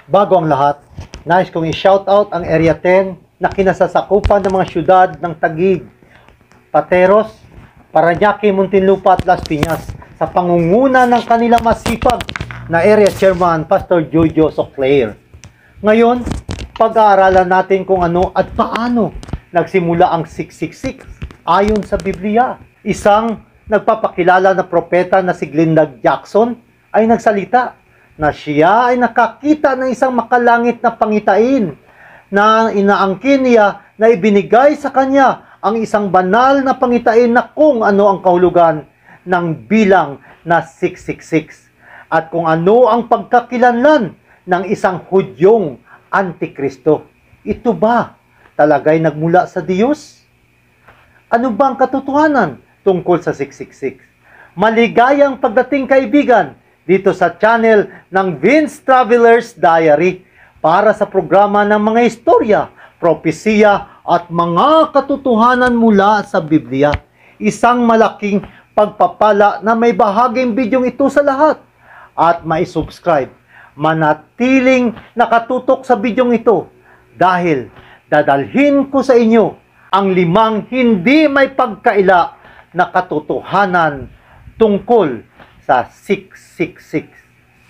Bago ang lahat, nais kong i-shoutout ang Area 10 na kinasasakupan ng mga syudad ng Taguig, Pateros, Parañaque, Muntinlupa at Las Piñas sa pangunguna ng kanilang masipag na Area Chairman, Pastor Jojo Soclair. Ngayon, pag-aaralan natin kung ano at paano nagsimula ang 666 ayon sa Biblia. Isang nagpapakilala na propeta na si Glenda Jackson ay nagsalita na siya ay nakakita ng isang makalangit na pangitain na inaangkin niya na ibinigay sa kanya ang isang banal na pangitain na kung ano ang kahulugan ng bilang na 666 at kung ano ang pagkakilanlan ng isang Hudyong Antikristo. Ito ba talagay nagmula sa Diyos? Ano ba ang katotohanan tungkol sa 666? Maligayang pagdating, kaibigan, dito sa channel ng Vince Traveler's Diary para sa programa ng mga istorya, propesiya at mga katotohanan mula sa Biblia. Isang malaking pagpapala na may bahaging bidyong ito sa lahat at mai-subscribe. Manatiling nakatutok sa bidyong ito dahil dadalhin ko sa inyo ang 5 hindi may pagkaila na katotohanan tungkol sa 666.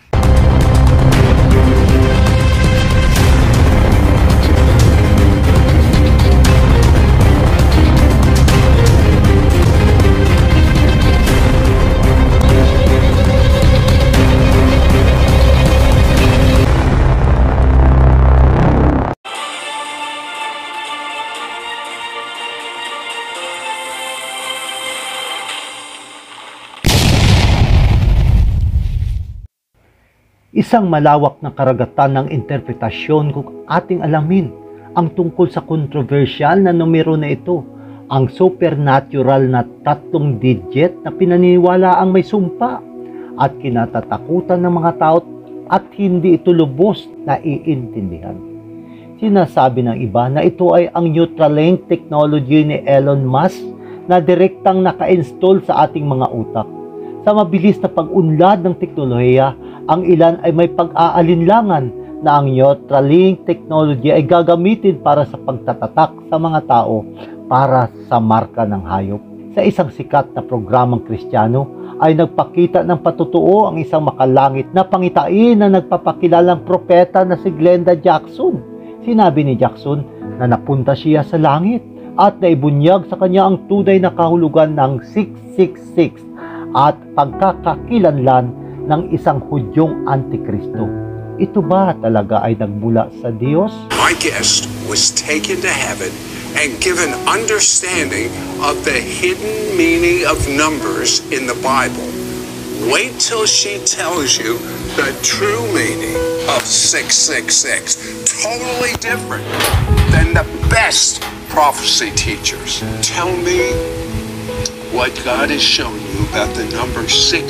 Isang malawak na karagatan ng interpretasyon kung ating alamin ang tungkol sa kontrobersyal na numero na ito, ang supernatural na 3 digit na pinaniniwala ang may sumpa at kinatatakutan ng mga tao at hindi ito lubos na iintindihan. Sinasabi ng iba na ito ay ang Neuralink technology ni Elon Musk na direktang naka-install sa ating mga utak. Sa mabilis na pag-unlad ng teknolohiya, ang ilan ay may pag-aalinlangan na ang Neuralink technology ay gagamitin para sa pagtatatak sa mga tao para sa marka ng hayop. Sa isang sikat na programang Kristiyano ay nagpakita ng patutuo ang isang makalangit na pangitain na nagpapakilalang propeta na si Glenda Jackson. Sinabi ni Jackson na napunta siya sa langit at naibunyag sa kanya ang tunay na kahulugan ng 666 at pagkakakilanlan ng isang Hudyong Antikristo. Ito ba talaga ay nagmula sa Diyos? My guest was taken to heaven and given understanding of the hidden meaning of numbers in the Bible. Wait till she tells you the true meaning of 666. Totally different than the best prophecy teachers. Tell me what God has shown you about the number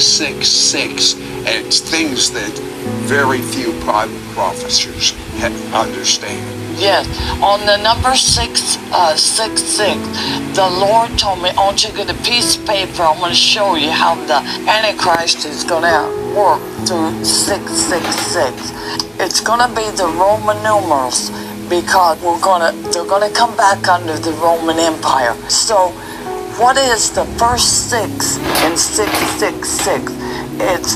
666 and things that very few Bible propheters understand. Yes, on the number 666, the Lord told me, I want you to get a piece of paper. I'm going to show you how the Antichrist is going to work through 666. It's going to be the Roman numerals because they're going to come back under the Roman Empire. So, what is the first 6 in 666? It's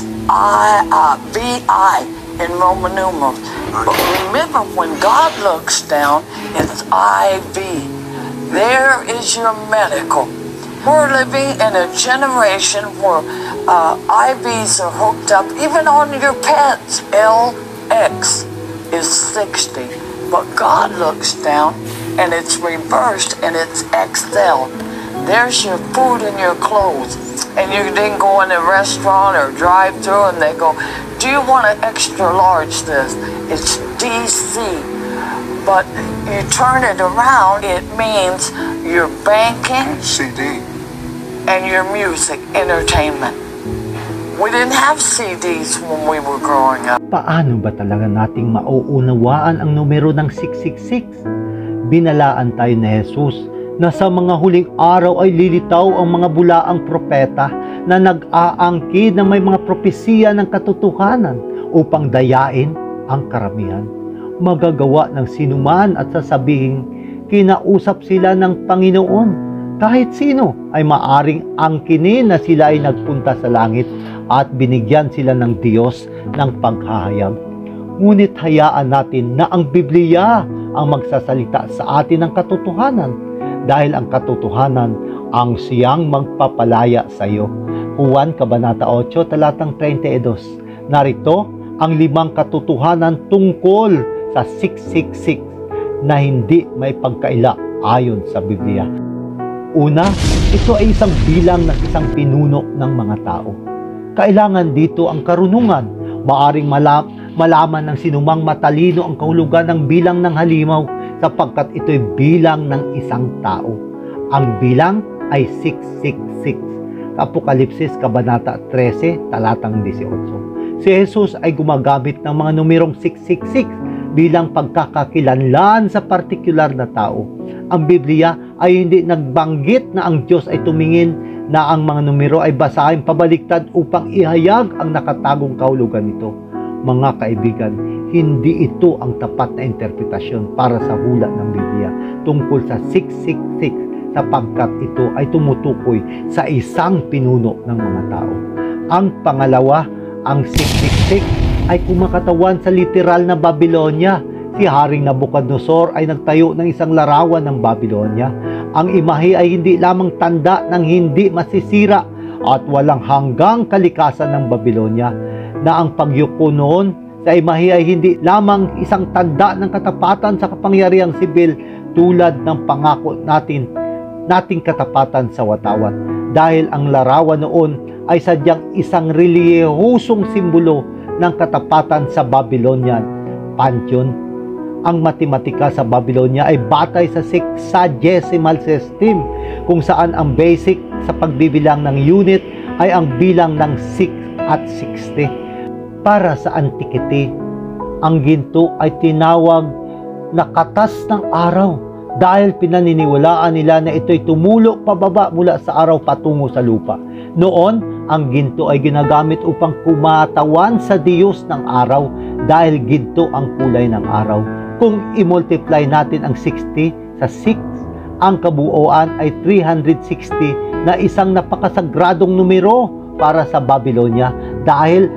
VI in Roman numerals. But remember, when God looks down, it's IV. There is your medical. We're living in a generation where IVs are hooked up, even on your pets. LX is 60. But God looks down, and it's reversed, and it's XL. There's your food and your clothes. And you didn't go in a restaurant or drive through and they go, do you want an extra large this? It's DC. But you turn it around, it means your banking, CD, and your music, entertainment. We didn't have CDs when we were growing up. Paano ba talaga nating mauunawaan ang numero ng 666? Binalaan tayo ni Jesus na sa mga huling araw ay lilitaw ang mga bulaang propeta na nag-aangkin na may mga propesiya ng katotohanan upang dayain ang karamihan. Magagawa ng sinuman at sasabihin, kinausap sila ng Panginoon. Kahit sino ay maaring angkinin na sila ay nagpunta sa langit at binigyan sila ng Diyos ng paghahayag. Ngunit hayaan natin na ang Biblia ang magsasalita sa atin ng katotohanan, dahil ang katotohanan ang siyang magpapalaya sa iyo. Juan Kabanata 8, talatang 32. Narito ang 5 katotohanan tungkol sa 666 na hindi may pagkaila ayon sa Biblia. Una, ito ay isang bilang ng isang pinuno ng mga tao. Kailangan dito ang karunungan. Maaring malaman ng sinumang matalino ang kahulugan ng bilang ng halimaw sapagkat ito'y bilang ng isang tao. Ang bilang ay 666. Apokalipsis Kabanata 13, talatang 18. Si Jesus ay gumagamit ng mga numerong 666 bilang pagkakakilanlan sa partikular na tao. Ang Biblia ay hindi nagbanggit na ang Diyos ay tumingin na ang mga numero ay basahin pabaliktad upang ihayag ang nakatagong kahulugan nito. Mga kaibigan, hindi ito ang tapat na interpretasyon para sa hula ng Biblia tungkol sa 666 sapagkat ito ay tumutukoy sa isang pinuno ng mga tao. Ang pangalawa, ang 666 ay kumakatawan sa literal na Babylonia. Si Haring Nabucodonosor ay nagtayo ng isang larawan ng Babylonia. Ang imahe ay hindi lamang tanda ng hindi masisira at walang hanggang kalikasan ng Babylonia, na ang pagyuko noon sa imahe ay hindi lamang isang tanda ng katapatan sa kapangyarihang sibil tulad ng pangako nating katapatan sa watawan, dahil ang larawan noon ay sadyang isang relihiyosong simbolo ng katapatan sa Babylonian pantheon. Ang matematika sa Babylonia ay batay sa sexagesimal system, kung saan ang basic sa pagbibilang ng unit ay ang bilang ng 6 at 60. Para sa Antiquity, ang ginto ay tinawag na katas ng araw dahil pinaniniwalaan nila na ito'y tumulo pababa mula sa araw patungo sa lupa. Noon, ang ginto ay ginagamit upang kumatawan sa Diyos ng araw dahil ginto ang kulay ng araw. Kung i-multiply natin ang 60 sa 6, ang kabuuan ay 360 na isang napakasagradong numero para sa Babylonia, dahil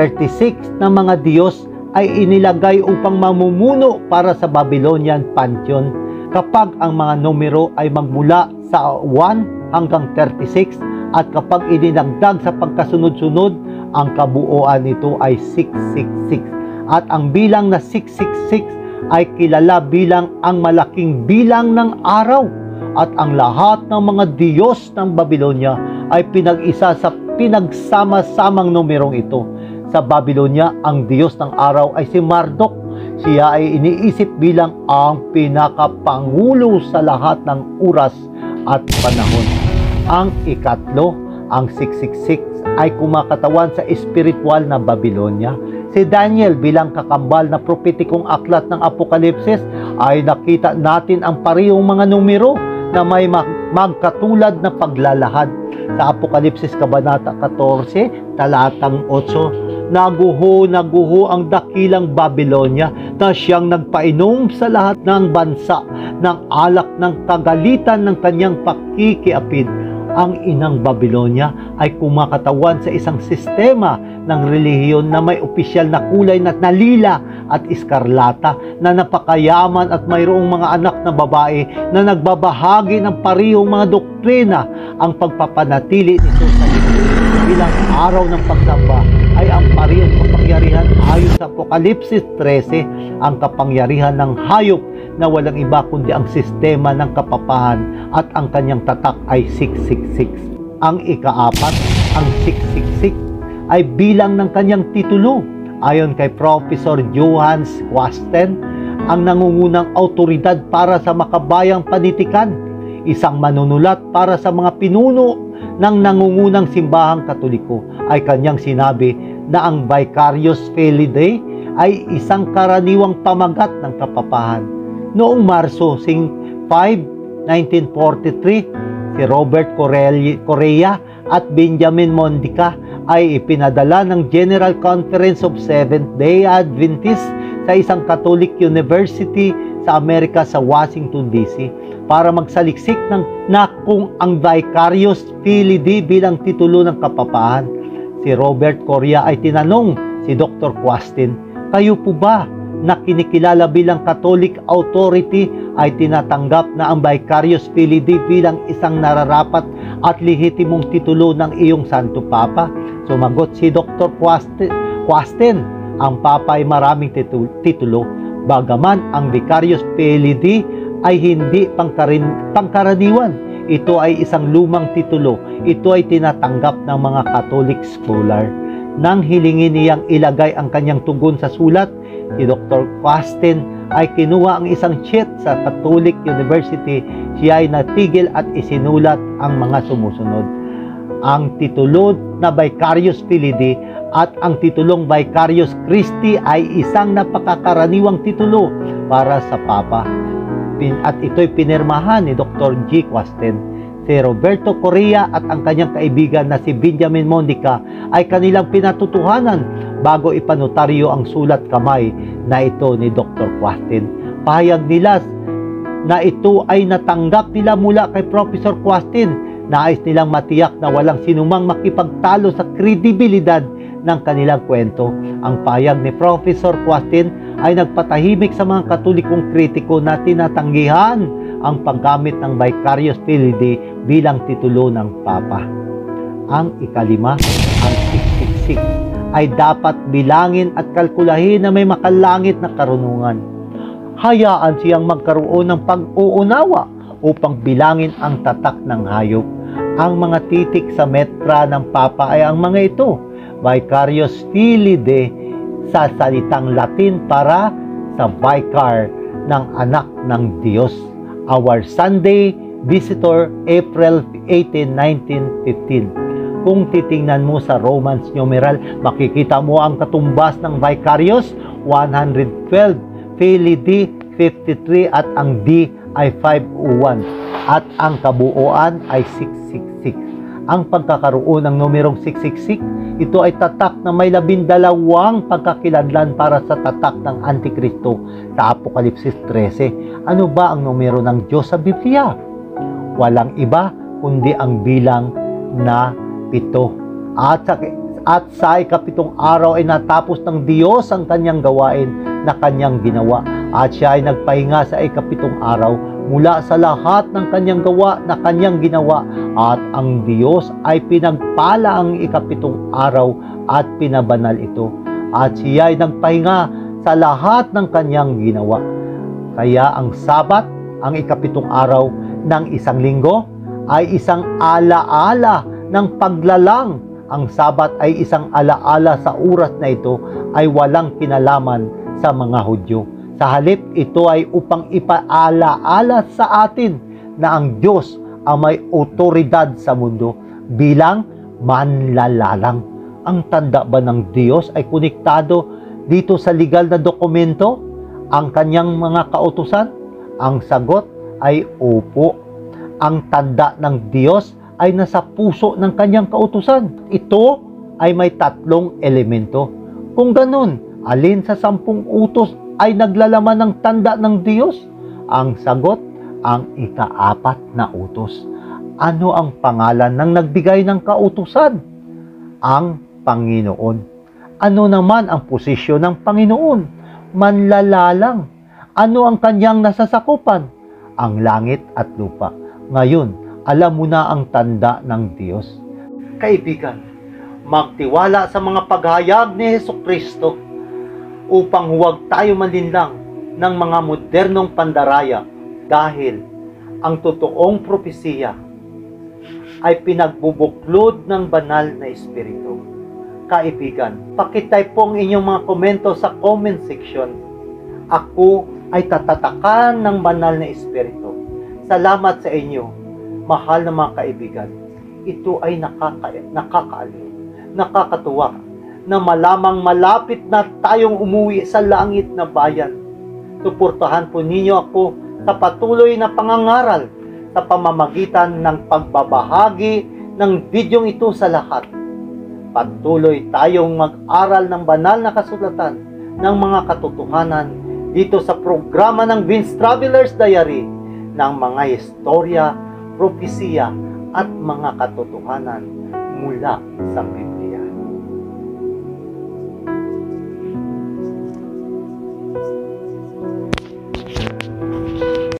36 na mga Diyos ay inilagay upang mamumuno para sa Babylonian pantheon. Kapag ang mga numero ay magmula sa 1 hanggang 36 at kapag idinagdag sa pagkasunod-sunod, ang kabuuan nito ay 666. At ang bilang na 666 ay kilala bilang ang malaking bilang ng araw. At ang lahat ng mga Diyos ng Babylonia ay pinag-isa sa pinagsama-samang numerong ito. Sa Babylonia, ang Diyos ng araw ay si Marduk. Siya ay iniisip bilang ang pinakapangulo sa lahat ng oras at panahon. Ang ikatlo, ang 666, ay kumakatawan sa espiritual na Babylonia. Si Daniel bilang kakambal na propetikong aklat ng Apokalipsis ay nakita natin ang parehong mga numero na may magkatulad na paglalahad. Sa Apokalipsis Kabanata 14, talatang 8, naguho ang dakilang Babylonia na siyang nagpainom sa lahat ng bansa ng alak ng kagalitan ng kanyang pakikiapid. Ang inang Babylonia ay kumakatawan sa isang sistema ng relihiyon na may opisyal na kulay na lila at iskarlata, na napakayaman at mayroong mga anak na babae na nagbabahagi ng parehong mga doktrina. Ang pagpapanatili nito sa bilang araw ng pagsamba ay ang parehong kapangyarihan ayon sa Apokalipsis 13, ang kapangyarihan ng hayop na walang iba kundi ang sistema ng kapapahan, at ang kanyang tatak ay 666. Ang ikaapat, ang 666 ay bilang ng kanyang titulo. Ayon kay Professor Johannes Kwasten, ang nangungunang autoridad para sa makabayang panitikan, isang manunulat para sa mga pinuno ng nangungunang simbahang Katoliko, ay kanyang sinabi na ang Vicarious Felidae ay isang karaniwang pamagat ng kapapahan. Noong Marso 5, 1943, si Robert Correa at Benjamin Mondica ay ipinadala ng General Conference of Seventh-day Adventists sa isang Catholic University sa Amerika sa Washington DC para magsaliksik na kung ang Vicarious Filii bilang titulo ng kapapaan. Si Robert Correa ay tinanong si Dr. Quastin, kayo po ba na kinikilala bilang Catholic authority ay tinatanggap na ang Vicarious Filii bilang isang nararapat at lehitimong titulo ng iyong Santo Papa? Sumagot si Dr. Quastin, ang Papa ay maraming titulo, bagaman ang Vicarious Filii ay hindi pangkaraniwan. Ito ay isang lumang titulo. Ito ay tinatanggap ng mga Catholic scholar. Nang hilingin niyang ilagay ang kanyang tugon sa sulat, si Dr. Quastin ay kinuha ang isang sheet sa Catholic University. Siya ay natigil at isinulat ang mga sumusunod. Ang titulo na Vicarious Filii at ang titulong Vicarious Christi ay isang napakakaraniwang titulo para sa Papa. At ito'y pinirmahan ni Dr. G. Quastin. Si Roberto Correa at ang kanyang kaibigan na si Benjamin Mondica ay kanilang pinatutuhanan bago ipanotaryo ang sulat kamay na ito ni Dr. Quastin. Pahayag nila na ito ay natanggap nila mula kay Professor Quastin. Nais nilang matiyak na walang sinumang makipagtalo sa kredibilidad ng kanilang kwento. Ang pahayag ni Professor Quastin ay nagpatahimik sa mga Katolikong kritiko na tinatanggihan ang paggamit ng Vicarious Filii bilang titulo ng Papa. Ang ikalima, ang 666, ay dapat bilangin at kalkulahin na may makalangit na karunungan. Hayaan siyang magkaroon ng pag-uunawa upang bilangin ang tatak ng hayop. Ang mga titik sa metra ng Papa ay ang mga ito. Vicarious Filii sa salitang Latin para sa Vicar ng anak ng Diyos. Our Sunday Visitor, April 18, 1915. Kung titingnan mo sa Romans numeral, makikita mo ang katumbas ng Vicarious 112, Filii 53 at ang D ay 501 at ang kabuuan ay 666. Ang pagkakaroon ng numerong 666, ito ay tatak na may 12 pagkakilanlan para sa tatak ng Antikristo sa Apokalipsis 13. Ano ba ang numero ng Diyos sa Biblia? Walang iba kundi ang bilang na 7. At sa ikapitong araw ay natapos ng Diyos ang kanyang gawain na kanyang ginawa. At siya ay nagpahinga sa ikapitong araw mula sa lahat ng kanyang gawa na kanyang ginawa. At ang Diyos ay pinagpala ang ikapitong araw at pinabanal ito. At siya ay nagpahinga sa lahat ng kanyang ginawa. Kaya ang Sabat, ang ikapitong araw ng isang linggo, ay isang alaala ng paglalang. Ang Sabat ay isang alaala sa oras na ito ay walang kinalaman sa mga Hudyo. Sa halip, ito ay upang ipaalaala sa atin na ang Diyos ang may otoridad sa mundo bilang manlalalang. Ang tanda ba ng Diyos ay konektado dito sa legal na dokumento? Ang kanyang mga kautusan? Ang sagot ay opo. Ang tanda ng Diyos ay nasa puso ng kanyang kautusan. Ito ay may 3 elemento. Kung ganun, alin sa 10 utos ay naglalaman ng tanda ng Diyos? Ang sagot, ang ika-4 na utos. Ano ang pangalan ng nagbigay ng kautusan? Ang Panginoon. Ano naman ang posisyon ng Panginoon? Manlalalang. Ano ang kanyang nasasakupan? Ang langit at lupa. Ngayon, alam mo na ang tanda ng Diyos. Kaibigan, magtiwala sa mga paghayag ni Hesukristo upang huwag tayo malinlang ng mga modernong pandaraya dahil ang totoong propesiya ay pinagbubuklod ng banal na Espiritu. Kaibigan, pakitype po ang inyong mga komento sa comment section. Ako ay tatatakan ng banal na Espiritu. Salamat sa inyo, mahal na mga kaibigan. Ito ay nakakaaliw, nakakatuwa na malamang malapit na tayong umuwi sa langit na bayan. Suportahan po ninyo ako sa patuloy na pangangaral sa pamamagitan ng pagbabahagi ng videong ito sa lahat. Patuloy tayong mag-aral ng banal na kasulatan ng mga katotohanan dito sa programa ng Vince Traveler's Diary ng mga istorya, propesiya at mga katotohanan mula sa Biblia.